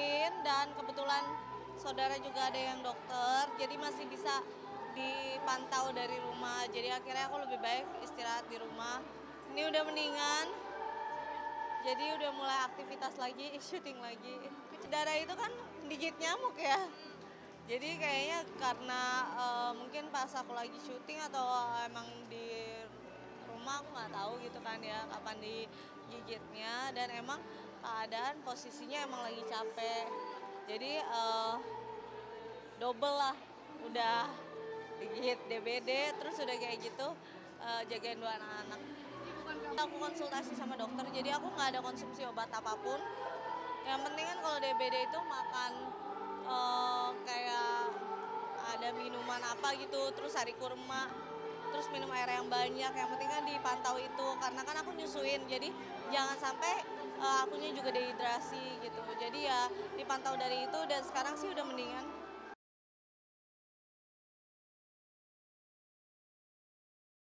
nyusuin dan kebetulan saudara juga ada yang dokter, jadi masih bisa dipantau dari rumah. Jadi akhirnya aku lebih baik istirahat di rumah. Ini udah mendingan, jadi udah mulai aktivitas lagi, syuting lagi. Darah itu kan digigit nyamuk ya. Jadi kayaknya karena mungkin pas aku lagi syuting atau emang di rumah aku nggak tahu gitu kan ya kapan digigitnya, dan emang keadaan posisinya emang lagi capek. Jadi double lah, udah digigit DBD terus udah kayak gitu jagain dua anak-anak. Aku konsultasi sama dokter, jadi aku nggak ada konsumsi obat apapun. Yang penting kan kalau DBD itu makan kayak ada minuman apa gitu, terus hari kurma, terus minum air yang banyak. Yang penting kan dipantau itu, karena kan aku nyusuin, jadi jangan sampai akunya juga dehidrasi gitu. Jadi ya dipantau dari itu, dan sekarang sih udah mendingan.